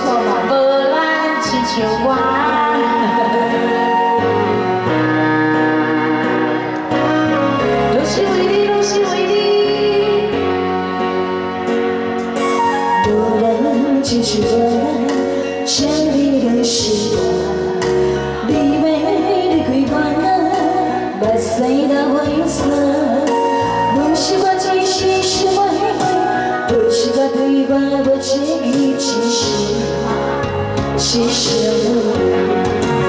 无咱亲像我。拢是为你，拢是为你。 无人亲像我，将你认识我。你要离开我，目屎流灰色。拢是我一时失望，都是我对我无情意，其实我。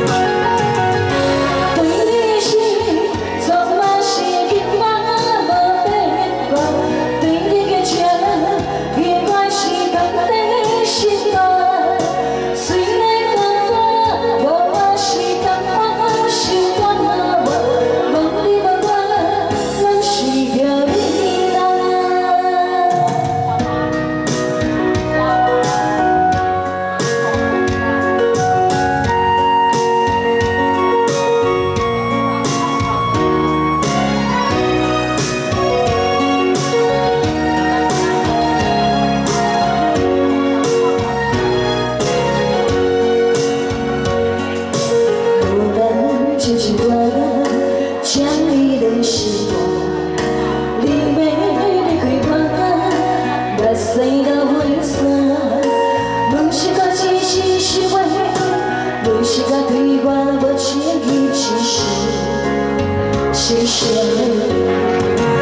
将你认识我，你要离开我，目屎流灰色。拢是我一时失望，拢是我对我无情意，其实。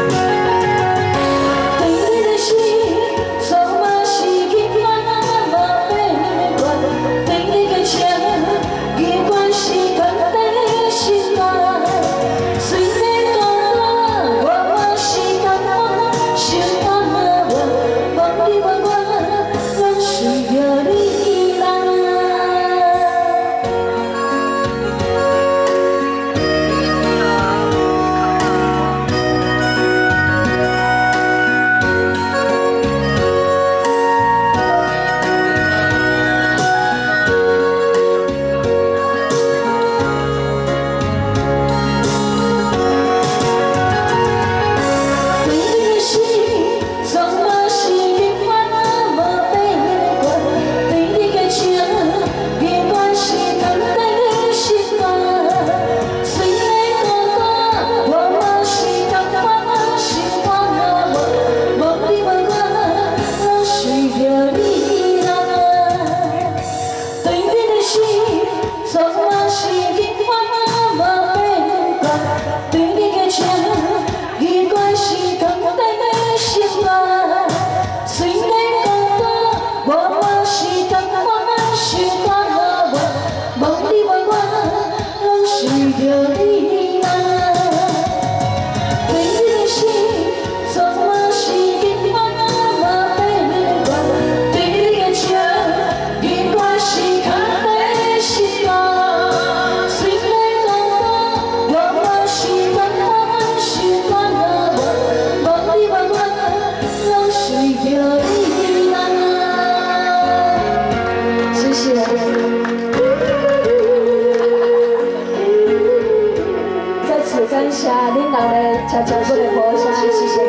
感谢恁人的悄悄过来播下，谢谢。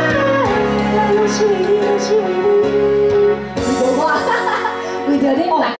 为着我，为着恁。